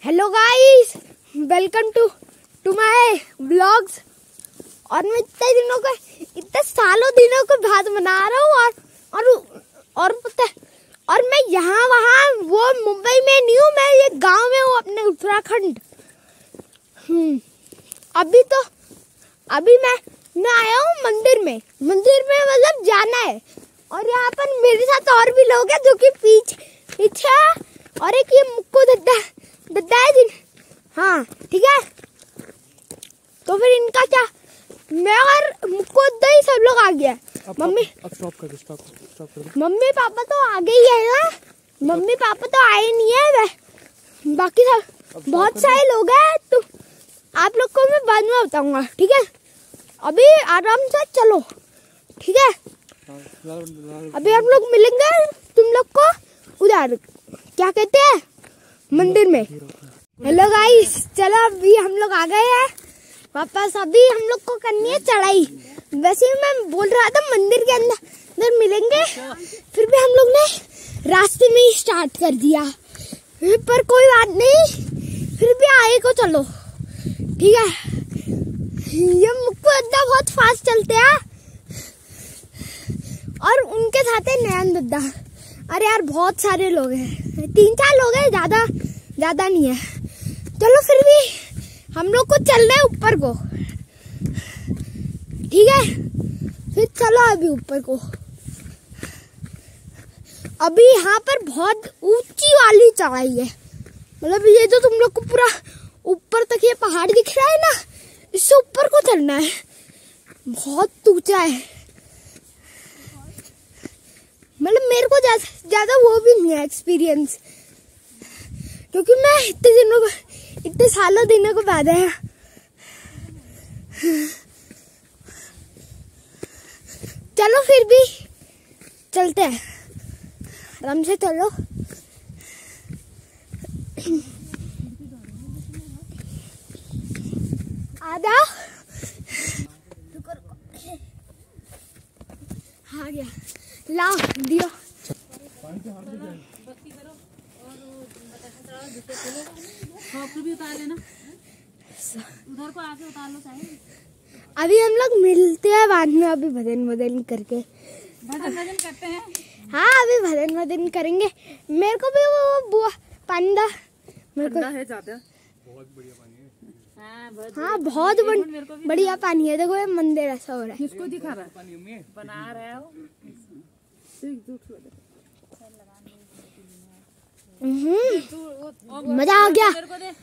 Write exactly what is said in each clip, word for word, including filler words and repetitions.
Hello guys, welcome to to my blogs. और मैं इतने दिनों को इतने सालों दिनों को बाद बना रहा हूँ और और और पता है, और मैं यहाँ वहाँ वो मुंबई में नहीं हूँ, मैं ये गांव में हूँ अपने उत्तराखंड। हम्म अभी तो अभी मैं मैं आया हूँ मंदिर में मंदिर में मतलब जाना है। और यहाँ पर मेरे साथ और भी लोग हैं जो कि पीछे पीछे और एक ये मुक्कू दद्दा दद्दा है जिन हाँ ठीक है। तो फिर इनका क्या, मैं और मुक्कू दद्दा ही सब लोग आ गया। मम्मी अब स्टॉप कर दो, स्टॉप स्टॉप कर दो। मम्मी पापा तो आगे ही है ना, मम्मी पापा तो आए नहीं है वे, बाकी सब बहुत सारे लोग हैं। तो आप लोग को मैं बाद में बताऊंगा, ठीक है। अभी आराम से चलो, ठीक है। अभी हम लोग मिलेंगे तुम लोग को उधर, क्या कहते हैं, मंदिर में। हेलो गाइस, चलो अभी हम लोग आ गए हैं वापस। अभी हम लोग को करनी है चढ़ाई। वैसे ही मैं बोल रहा था मंदिर के अंदर अंदर मिलेंगे, फिर भी हम लोग ने रास्ते में ही स्टार्ट कर दिया। पर कोई बात नहीं, फिर भी आए को चलो, ठीक है। ये मुक्कू दद्दा बहुत फास्ट चलते हैं और उनके साथ है नयन दद्दा। अरे यार बहुत सारे लोग हैं, तीन चार लोग हैं, ज्यादा ज्यादा नहीं है। चलो फिर भी हम लोग को चलना है ऊपर को, ठीक है। फिर चलो अभी ऊपर को। अभी यहाँ पर बहुत ऊंची वाली चढ़ाई है, मतलब ये जो तुम लोग को पूरा ऊपर तक ये पहाड़ दिख रहा है ना, इससे ऊपर को चढ़ना है। बहुत ऊंचा है, मतलब मेरे को ज्यादा ज्यादा वो भी नहीं है एक्सपीरियंस, क्योंकि मैं इतने दिनों को इतने सालों दिनों को बाद आया। चलो फिर भी चलते हैं, आराम से चलो। आ जाओ, आ गया, लाओ दियो। भी उतार लेना, उधर को आके उतार लो चाहे। अभी हम लोग मिलते हैं बाद में, अभी भजन भजन करके भजन भजन करते हैं। हाँ अभी भजन भजन करेंगे। मेरे को भी वो बुआ पानी दा, मेरे को है ज्यादा, बहुत बढ़िया पानी है। हाँ बहुत, हाँ बहुत बड़, बढ़िया पानी है। देखो ये मंदिर ऐसा हो रहा है, किसको दिखा रहा है, बना रहा है वो। मजा आ गया।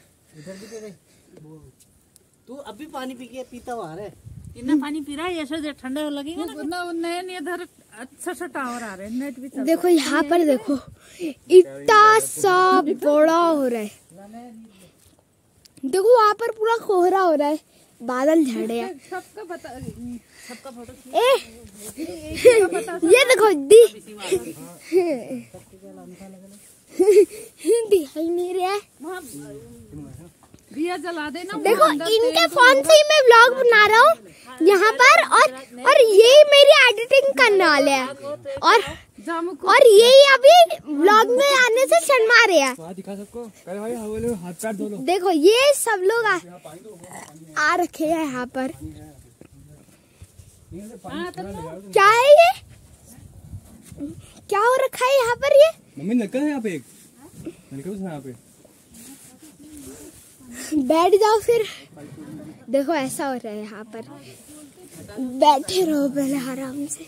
तू अभी पानी पी के पीता हुआ है, इतना पानी पी रहा है, ऐसे ठंडा लगेगा ना। नए नए इधर अच्छा सा टावर आ रहा है, नेट भी चल। देखो यहाँ पर देखो, इतना सा बड़ा हो रहा है। देखो वहाँ पर पूरा कोहरा हो रहा है, बादल झड़े हैं। सबका बता, सबका फोटो ए ये देखो दी दिखाई नहीं रहा है। दिया जला देना। देखो इनके फोन से ही मैं व्लॉग बना रहा हूँ यहाँ पर, और और यही मेरी एडिटिंग करने वाले हैं, और और यही अभी व्लॉग में आने से शर्मा रहे हैं। दिखा सबको, भाई हाथ पैर धो लो। देखो ये सब लोग आ, आ रखे हैं यहाँ पर। क्या है ये, क्या हो रखा है यहाँ पर? ये मम्मी नलका है यहाँ पे, एक नलका है यहाँ पे। बैठ जाओ फिर। देखो ऐसा हो रहा है यहाँ पर, बैठे रहो पहले आराम से।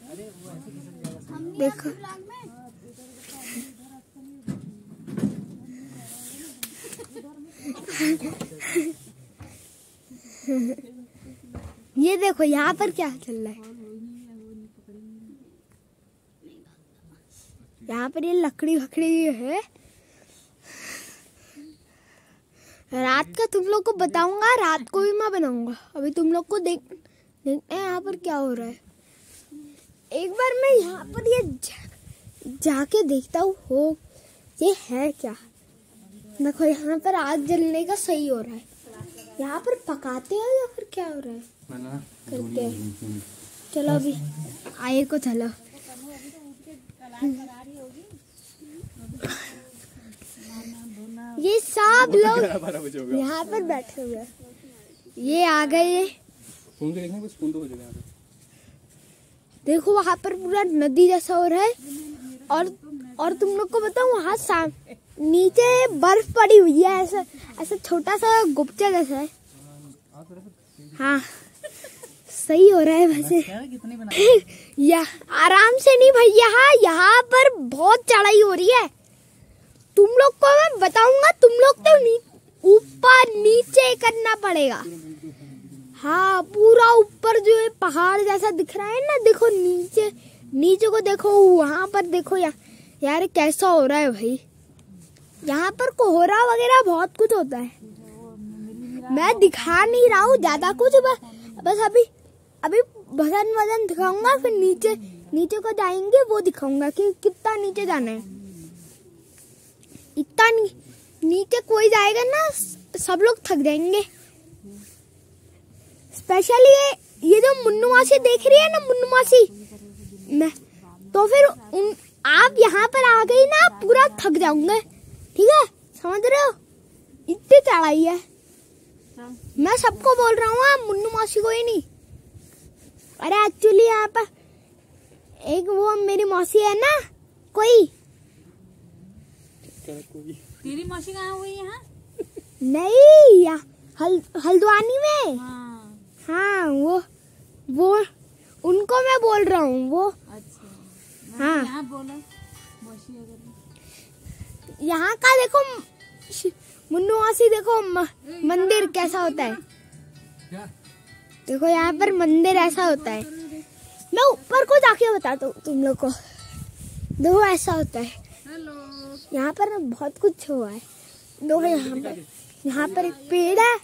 देखो ये देखो यहाँ पर क्या चल रहा है। यहाँ पर ये लकड़ी वकड़ी है। रात का तुम लोग को बताऊंगा, रात को भी मैं बनाऊंगा। अभी तुम लोग को देख देखते हैं यहाँ पर क्या हो रहा है। एक बार मैं यहाँ पर ये जा, जाके देखता हूँ हो ये है क्या। देखो यहाँ पर आग जलने का सही हो रहा है। यहाँ पर पकाते हैं या फिर क्या हो रहा है, करते हैं। चलो अभी आए को चलो। ये सब आप लोग बारह बजे होगा। यहाँ पर बैठे हुए हैं। ये आ गए, फोन तो देखना, कुछ फोन तो हो जाएगा यहाँ पे। देखो वहाँ पर पूरा नदी जैसा हो रहा है। और और तुम लोग को बताऊँ, वहाँ साम नीचे बर्फ पड़ी हुई है, ऐसा ऐसा छोटा सा गुप्ता जैसा है। हाँ सही हो रहा है वैसे। कितनी बना या आराम से नहीं भैया, यहाँ यहाँ पर बहुत चढ़ाई हो रही है। तुम लोग को मैं बताऊंगा, तुम लोग तो नी, ऊपर नीचे करना पड़ेगा। हाँ पूरा ऊपर जो है पहाड़ जैसा दिख रहा है ना, देखो नीचे नीचे को देखो, वहाँ पर देखो या, यार कैसा हो रहा है भाई। यहाँ पर कोहरा वगैरह बहुत कुछ होता है। मैं दिखा नहीं रहा हूँ ज्यादा कुछ, बस बस अभी अभी भजन वजन दिखाऊंगा, फिर नीचे नीचे को जाएंगे वो दिखाऊंगा कि कितना नीचे जाना है। इतना नी, नीचे कोई जाएगा ना, सब लोग थक जाएंगे। स्पेशली ये ये जो मुन्नू मासी देख रही है ना, मुन्नू मासी, मैं तो फिर उन आप यहाँ पर आ गई ना, पूरा थक जाऊंगे। ठीक है, समझ रहे हो? इतनी चढ़ाई है। मैं सबको बोल रहा हूँ, आप मुन्नू मासी को ही नहीं। अरे एक्चुअली यहाँ पर एक वो मेरी मौसी है ना, कोई तेरी मौसी कहाँ हुई यहाँ? नहीं, या हल हल्द्वानी में। हाँ। हाँ वो वो उनको मैं बोल रहा हूँ। वो अच्छा। हाँ यहाँ बोला मौसी अगर यहाँ का देखो मुन्नू मासी, देखो म, मंदिर कैसा होता है। देखो यहाँ पर मंदिर ऐसा होता है। मैं ऊपर को जाके बताता हूँ तुम लोग को। देखो ऐसा होता है। हेलो। यहाँ पर ना बहुत कुछ हुआ है। देखो यहाँ पर यहाँ पर एक पेड़ है।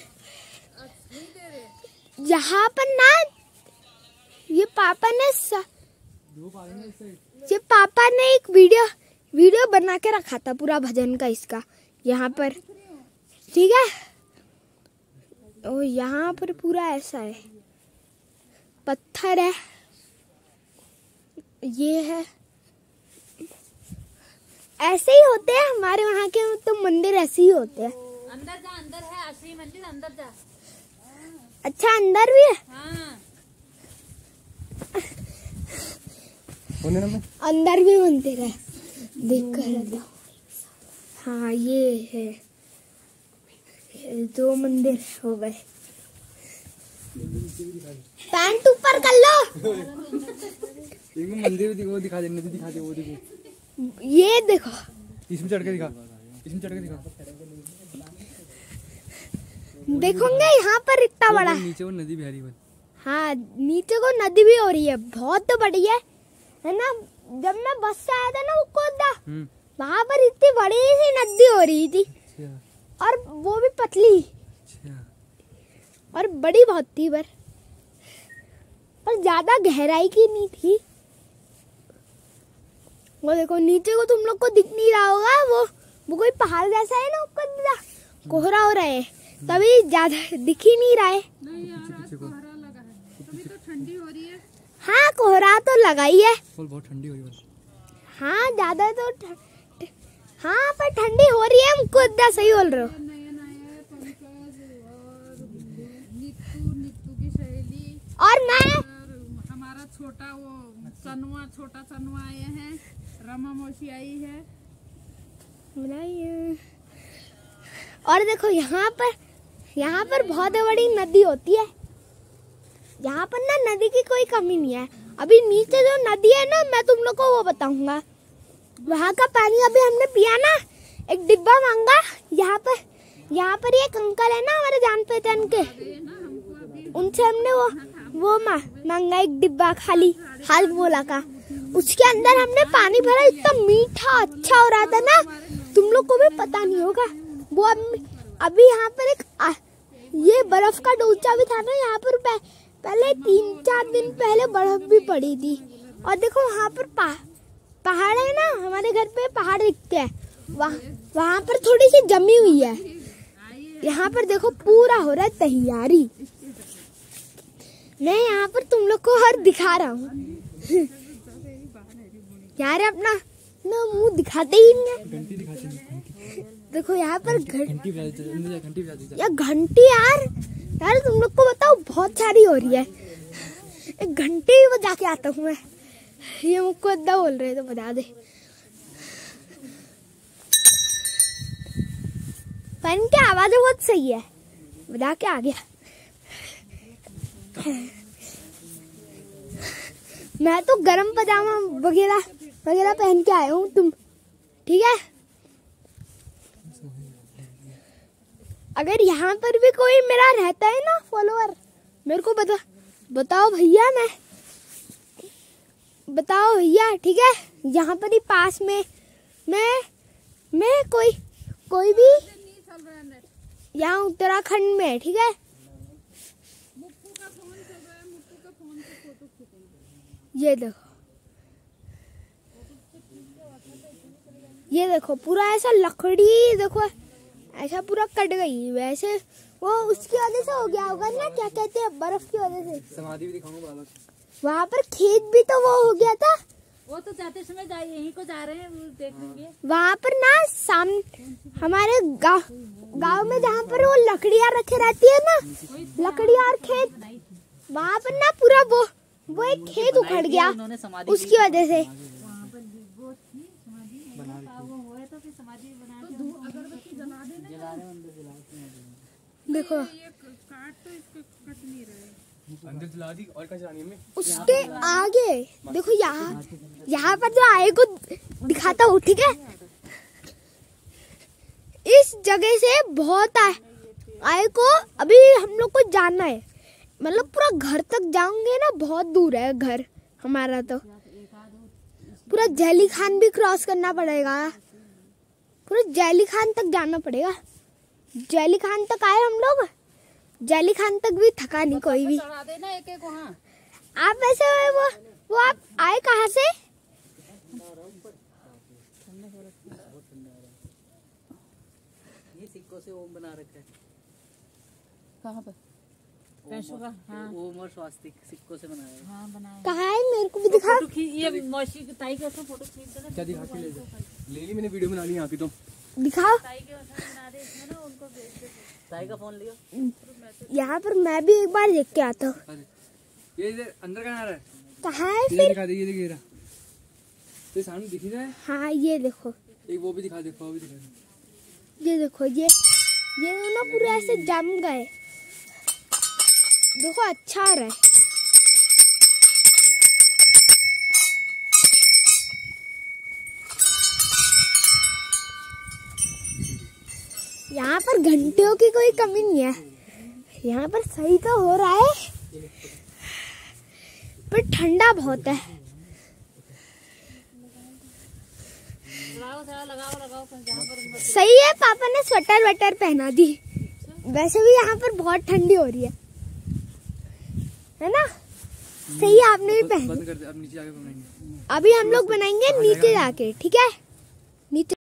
यहाँ पर ना ये पापा ने स... ये पापा ने एक वीडियो वीडियो बना के रखा था पूरा भजन का इसका, यहाँ पर। ठीक है, और यहाँ पर पूरा ऐसा है, पत्थर है, ये है। ऐसे ही होते हैं हमारे वहाँ के तो मंदिर, ऐसे ही होते हैं। अंदर जा, अंदर है असली मंदिर, अंदर जा। अच्छा अंदर भी है? हाँ। अंदर भी मंदिर है, देख कर। हाँ ये है, ये दो मंदिर हो गए। पैंट ऊपर कर लो। मंदिर वो दिखा दे, नदी दिखा दे, वो देखो। ये देखो, इसमें चढ़ के दिखा, इसमें चढ़ के दिखा। देखोगे यहाँ पर इतना बड़ा। नीचे वो नदी बह रही है। हाँ नीचे को नदी भी हो रही है, बहुत बड़ी है, है ना। जब मैं बस से आया था ना उकोदा, वहाँ पर इतनी बड़ी सी नदी हो रही थी। और वो भी पतली, और बड़ी बहुत थी, पर पर ज्यादा गहराई की नहीं थी। वो देखो नीचे को तुम लोग को दिख नहीं रहा होगा, वो वो कोई पहाड़ जैसा है ना, ऊपर कोहरा हो रहा है, तभी ज्यादा दिख ही नहीं रहा है। नहीं यार, आज कोहरा लगा है, तभी तो ठंडी हो रही है। हाँ कोहरा तो लगा ही है। बहुत ठंडी हो रही है। हाँ ज्यादा तो ठ... हाँ पर ठंडी हो रही है, हमको इतना सही बोल रहे हो। नया नया पंकज और नित्तू, नित्तू की सहेली, और मैं और हमारा छोटा वो चनुआ, छोटा चनुआ आए हैं, रमा मौसी आई है। और देखो यहाँ पर यहाँ पर बहुत बड़ी नदी होती है। यहाँ पर ना नदी की कोई कमी नहीं है। अभी नीचे जो नदी है ना, मैं तुम लोग को वो बताऊंगा। वहाँ का पानी अभी हमने पिया ना, एक डिब्बा मांगा। यहाँ पर यहाँ पर एक अंकल है ना हमारे जान पहचान के, उनसे हमने वो वो मांगा एक डिब्बा खाली हाल बोला का। उसके अंदर हमने पानी भरा, इतना मीठा अच्छा हो रहा था ना, तुम लोग को भी पता नहीं होगा। वो अभी, अभी यहाँ पर एक आ, ये बर्फ का डोचा भी था ना यहाँ पर। पह, पहले तीन चार दिन पहले बर्फ भी पड़ी थी। और देखो वहाँ पर पा, पहाड़ है ना, हमारे घर पे पहाड़ दिखते हैं, वहाँ वहाँ पर थोड़ी सी जमी हुई है। यहाँ पर देखो पूरा हो रहा है तैयारी। मैं यहाँ पर तुम लोग को हर दिखा रहा हूँ। यार अपना ना मुंह दिखाते ही नहीं है। घंटी दिखाते हैं। देखो यहाँ पर घंटी घंटी बजा दे, अंदर जा, घंटी बजा दे। या घंटी यार यार तुम लोग को बताओ बहुत सारी हो रही है। एक घंटी ही बजा के आता हूँ मैं। ये मुझको अद्दा बोल रहे तो बजा दे। फैन की आवाज बहुत सही है, बजा के आ गया। मैं तो गरम पजामा वगैरह वगैरह पहन के आया हूँ, तुम ठीक है। अगर यहाँ पर भी कोई मेरा रहता है ना फॉलोअर, मेरे को बता बताओ भैया, मैं बताओ भैया, ठीक है। यहाँ पर ही पास में मैं मैं कोई कोई भी यहाँ उत्तराखंड में, ठीक है। ये देखो, ये देखो पूरा ऐसा लकड़ी देखो ऐसा पूरा कट गई। वैसे वो उसकी वजह से हो गया होगा ना, क्या कहते हैं, बर्फ की वजह से। समाधि भी दिखाऊंगा बाबा। वहाँ पर खेत भी तो वो हो गया था। वो तो जाते समय जा यहीं को जा रहे हैं, वो देख लेंगे। वहाँ पर ना सामने हमारे गांव गांव में जहाँ पर वो लकड़ियाँ रखे रहती है ना, लकड़ियाँ और खेत, वहाँ पर ना पूरा वो वो एक खेत उखड़ गया उसकी वजह से। देखो अंदर जला दी और क्या जलानी है हमें? उसके आगे देखो, यहाँ यहाँ पर जो आए को दिखाता हूँ, ठीक है। इस जगह से बहुत आए आए को अभी हम लोग को जाना है, मतलब पूरा घर तक जाऊंगे ना, बहुत दूर है घर हमारा। तो पूरा जैली खान भी क्रॉस करना पड़ेगा, पूरा जैली खान तक जाना पड़ेगा। जैली खान तक आए हम लोग, जैली खान तक भी थका नहीं कोई भी। चढ़ा देना एक एक वहाँ। आप वैसे वो वो आप आए कहाँ से? ये सिक्कों से ओम बना रखा है। कहाँ पर? पैसों का? हाँ ओम और स्वास्तिक सिक्कों से बनाया है। हाँ बनाया। कहाँ है, मेरे को भी दिखा। फोटो खींच, ये मौसी की ताई के उसमें फोटो खींच देना। क्या दिखा के ले जा? ले ली मैंने, वीडियो बना ली यहाँ की। तो दिखाओ। ताई के उसमें बना दे, इसमें ना उनको भेज दे। ताई का फोन लियो। यहाँ पर मैं भी एक बार देख के आता हूँ। अरे ये इधर अंदर कहाँ आ रहा है? कहाँ है ये फिर? दिखा दे, ये दिख रहा तो ये सामने दिख ही रहा है। हाँ ये देखो, एक वो भी दिखा, देखो वो भी दिखा दे। ये देखो, ये ये दोनों पूरे ऐसे जम गए। देखो अच्छा आ रहा है। यहाँ पर घंटियों की कोई कमी नहीं है, यहाँ पर सही तो हो रहा है, पर ठंडा बहुत है। लगाओ थोड़ा, लगाओ लगाओ जहाँ पर सही है, पापा ने स्वेटर वेटर पहना दी। वैसे भी यहाँ पर बहुत ठंडी हो रही है, है ना? सही है, आपने भी पहनी। बंद कर दे, अब नीचे जाके बनाएंगे। अभी हम लोग बनाएंगे नीचे जाके, ठीक है। नीचे